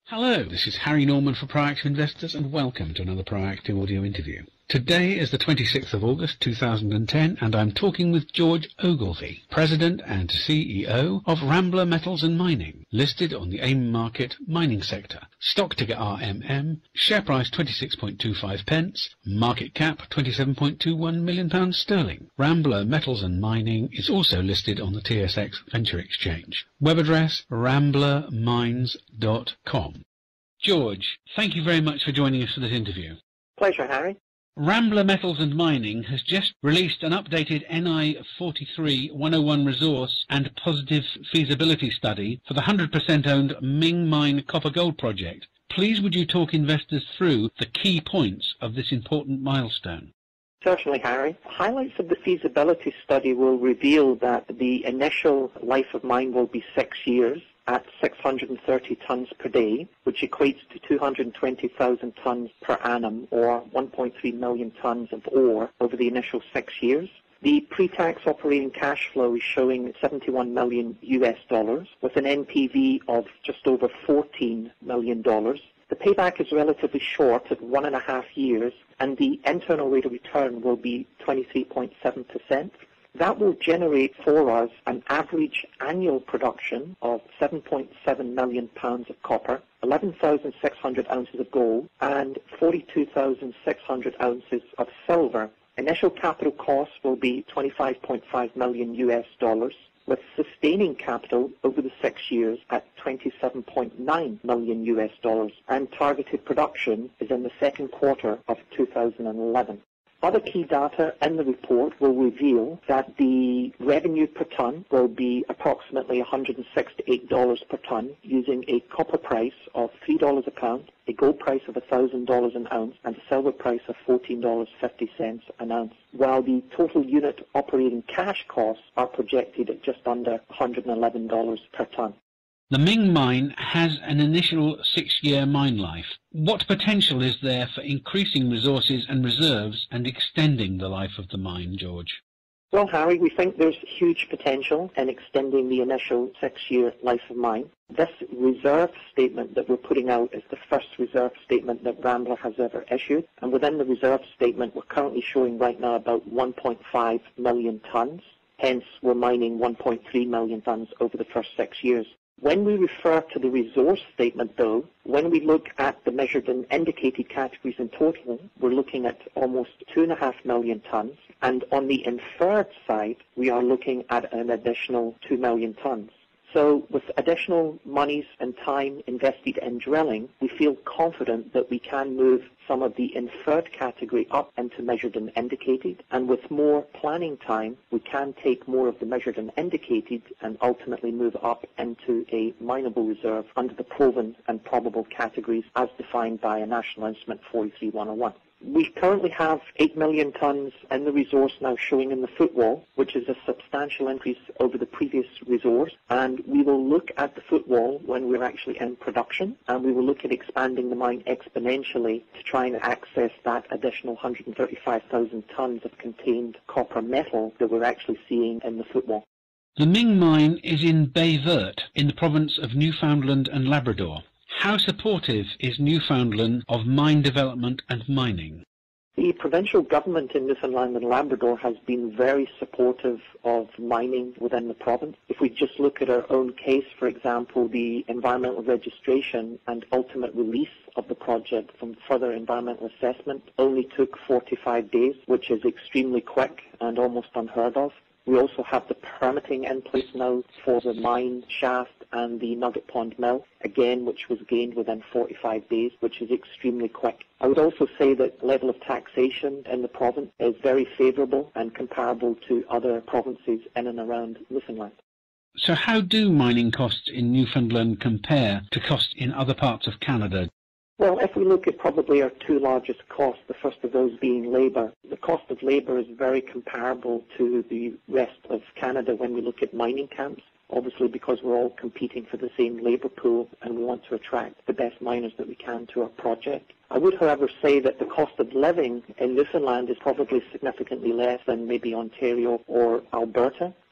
Hello, this is Harry Norman for Proactive Investors and welcome to another Proactive audio interview. Today is the 26th of August 2010 and I'm talking with George Ogilvie, President and CEO of Rambler Metals and Mining, listed on the AIM market mining sector. Stock ticker RMM, share price 26.25 pence, market cap £27.21 million sterling. Rambler Metals and Mining is also listed on the TSX Venture Exchange. Web address ramblermines.com. George, thank you very much for joining us for this interview. Pleasure, Harry. Rambler Metals and Mining has just released an updated NI 43-101 resource and positive feasibility study for the 100% owned Ming Mine copper-gold project. Please would you talk investors through the key points of this important milestone? Certainly, Harry. Highlights of the feasibility study will reveal that the initial life of mine will be 6 years at 630 tonnes per day, which equates to 220,000 tonnes per annum, or 1.3 million tonnes of ore over the initial 6 years. The pre-tax operating cash flow is showing $71 million with an NPV of just over $14 million. The payback is relatively short at 1.5 years, and the internal rate of return will be 23.7%. That will generate for us an average annual production of 7.7 million pounds of copper, 11,600 ounces of gold, and 42,600 ounces of silver. Initial capital costs will be $25.5 million, with sustaining capital over the 6 years at $27.9 million, and targeted production is in the second quarter of 2011. Other key data in the report will reveal that the revenue per tonne will be approximately $168 per tonne, using a copper price of $3 a pound, a gold price of $1,000 an ounce, and a silver price of $14.50 an ounce, while the total unit operating cash costs are projected at just under $111 per tonne. The Ming Mine has an initial 6-year mine life. What potential is there for increasing resources and reserves and extending the life of the mine, George? Well, Harry, we think there's huge potential in extending the initial 6-year life of mine. This reserve statement that we're putting out is the first reserve statement that Rambler has ever issued. And within the reserve statement, we're currently showing right now about 1.5 million tonnes. Hence, we're mining 1.3 million tonnes over the first 6 years. When we refer to the resource statement, though, when we look at the measured and indicated categories in total, we're looking at almost 2.5 million tonnes. And on the inferred side, we are looking at an additional 2 million tonnes. So with additional monies and time invested in drilling, we feel confident that we can move some of the inferred category up into measured and indicated. And with more planning time, we can take more of the measured and indicated and ultimately move up into a mineable reserve under the proven and probable categories as defined by a National Instrument 43-101. We currently have 8 million tonnes in the resource now showing in the footwall, which is a substantial increase over the previous resource, and we will look at the footwall when we're actually in production, and we will look at expanding the mine exponentially to try and access that additional 135,000 tonnes of contained copper metal that we're actually seeing in the footwall. The Ming Mine is in Baie Verte in the province of Newfoundland and Labrador. How supportive is Newfoundland of mine development and mining? The provincial government in Newfoundland and Labrador has been very supportive of mining within the province. If we just look at our own case, for example, the environmental registration and ultimate release of the project from further environmental assessment only took 45 days, which is extremely quick and almost unheard of. We also have the permitting in place now for the mine shaft and the Nugget Pond mill, again, which was gained within 45 days, which is extremely quick. I would also say that level of taxation in the province is very favourable and comparable to other provinces in and around Newfoundland. So how do mining costs in Newfoundland compare to costs in other parts of Canada? Well, if we look at probably our two largest costs, the first of those being labour, the cost of labour is very comparable to the rest of Canada when we look at mining camps, obviously because we're all competing for the same labour pool and we want to attract the best miners that we can to our project. I would, however, say that the cost of living in Newfoundland is probably significantly less than maybe Ontario or Alberta.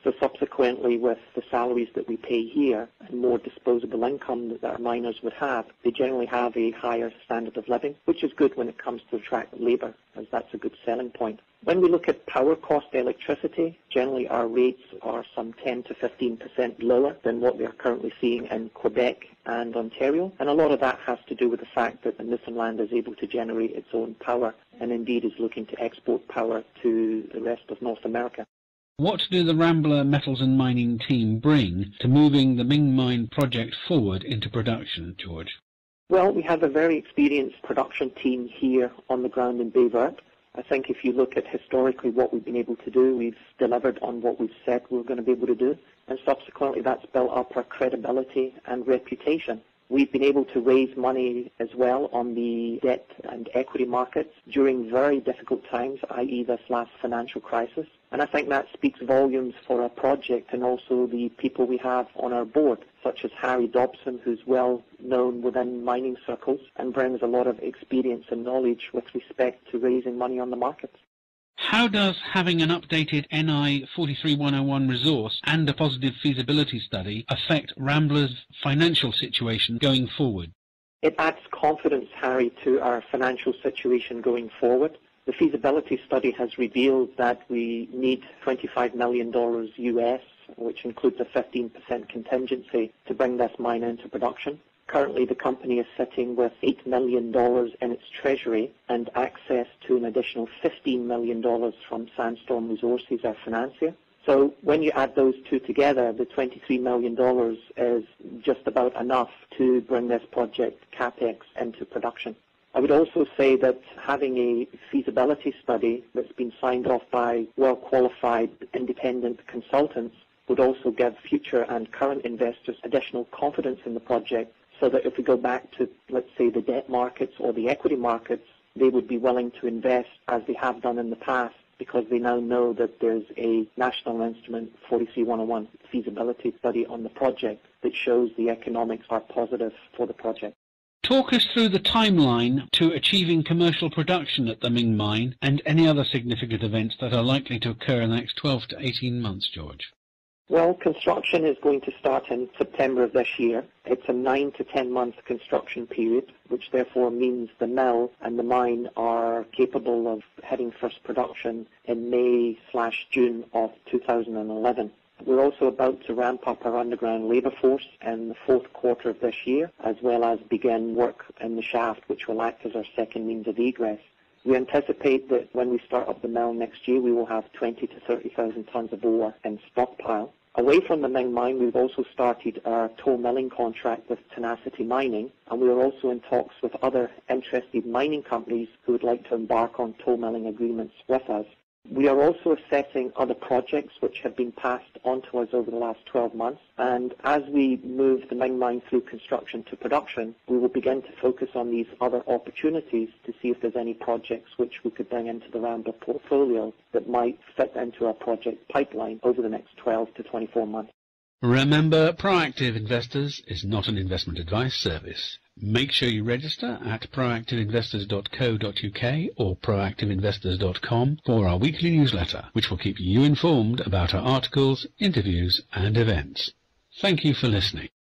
So subsequently, with the salaries that we pay here and more disposable income that our miners would have, they generally have a higher standard of living, which is good when it comes to attract labour, as that's a good selling point. When we look at power cost electricity, generally our rates are some 10 to 15% lower than what we are currently seeing in Quebec and Ontario. And a lot of that has to do with the fact that the Newfoundland is able to generate its own power and indeed is looking to export power to the rest of North America. What do the Rambler Metals and Mining team bring to moving the Ming Mine project forward into production, George? Well, we have a very experienced production team here on the ground in Baie Verte. I think if you look at historically what we've been able to do, we've delivered on what we've said we were going to be able to do, and subsequently that's built up our credibility and reputation. We've been able to raise money as well on the debt and equity markets during very difficult times, i.e. this last financial crisis. And I think that speaks volumes for our project and also the people we have on our board, such as Harry Dobson, who's well known within mining circles and brings a lot of experience and knowledge with respect to raising money on the markets. How does having an updated NI 43101 resource and a positive feasibility study affect Rambler's financial situation going forward? It adds confidence, Harry, to our financial situation going forward. The feasibility study has revealed that we need $25 million US, which includes a 15% contingency, to bring this mine into production. Currently, the company is sitting with $8 million in its treasury and access to an additional $15 million from Sandstorm Resources, our financier. So when you add those two together, the $23 million is just about enough to bring this project CapEx into production. I would also say that having a feasibility study that's been signed off by well-qualified independent consultants would also give future and current investors additional confidence in the project, so that if we go back to, let's say, the debt markets or the equity markets, they would be willing to invest as they have done in the past, because they now know that there's a National Instrument 43-101 feasibility study on the project that shows the economics are positive for the project. Talk us through the timeline to achieving commercial production at the Ming Mine and any other significant events that are likely to occur in the next 12 to 18 months, George. Well, construction is going to start in September of this year. It's a 9 to 10 month construction period, which therefore means the mill and the mine are capable of having first production in May/June of 2011. We're also about to ramp up our underground labour force in the fourth quarter of this year, as well as begin work in the shaft, which will act as our second means of egress. We anticipate that when we start up the mill next year, we will have 20 to 30,000 tonnes of ore in stockpile. Away from the Ming Mine, we've also started our toll milling contract with Tenacity Mining, and we are also in talks with other interested mining companies who would like to embark on toll milling agreements with us. We are also assessing other projects which have been passed on to us over the last 12 months, and as we move the Ming Mine through construction to production, we will begin to focus on these other opportunities to see if there's any projects which we could bring into the Rambler portfolio that might fit into our project pipeline over the next 12 to 24 months. Remember, Proactive Investors is not an investment advice service. Make sure you register at proactiveinvestors.co.uk or proactiveinvestors.com for our weekly newsletter, which will keep you informed about our articles, interviews and events. Thank you for listening.